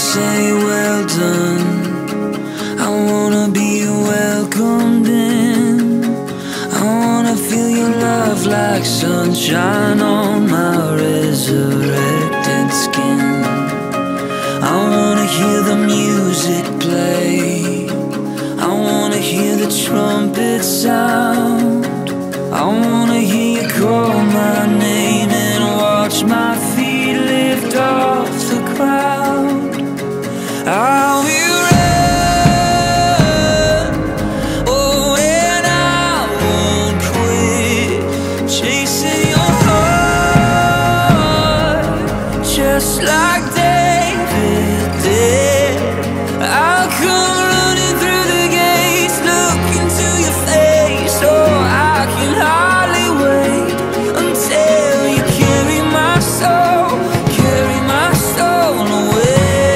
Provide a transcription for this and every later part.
say well done. I wanna be welcomed in. I wanna feel your love like sunshine on my resurrected skin. I wanna hear the music play. I wanna hear the trumpet sound. I wanna hear you call my name and watch my feet lift off the ground. I'll be run, oh, and I won't quit chasing your heart, just like David did. I'll come running through the gates, look into your face. Oh, I can hardly wait until you carry my soul away.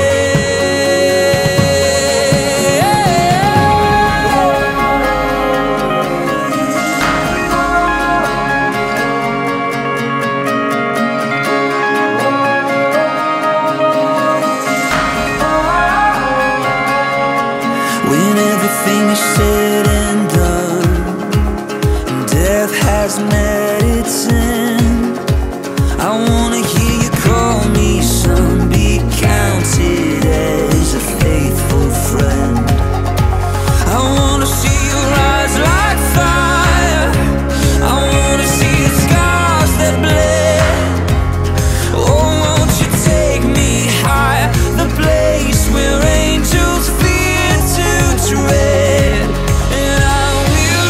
When everything is said and done, and death has met its end, I wanna hear you call me son, be counted as a faithful friend. I wanna see you rise like fire. I wanna see the scars that bled. Oh, won't you take me higher, the place where angels fear to tread. And I will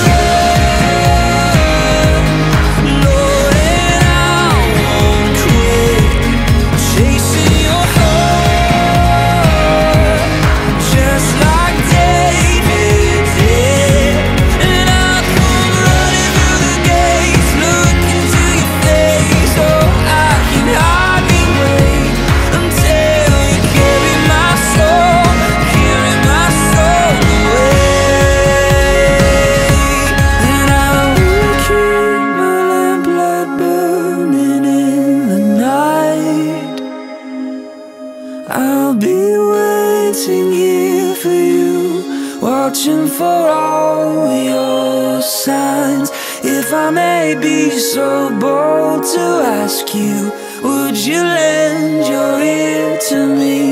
run, Lord, and I won't quit chasing your heart, just like David did. And I'll come running through the gates, look into your face. Oh, I can hardly wait until you carry my soul away. And I will keep my lamplight burning in the night. I'll be waiting here for you, watching for all your signs. If I may be so bold to ask you, would you lend your ear to me?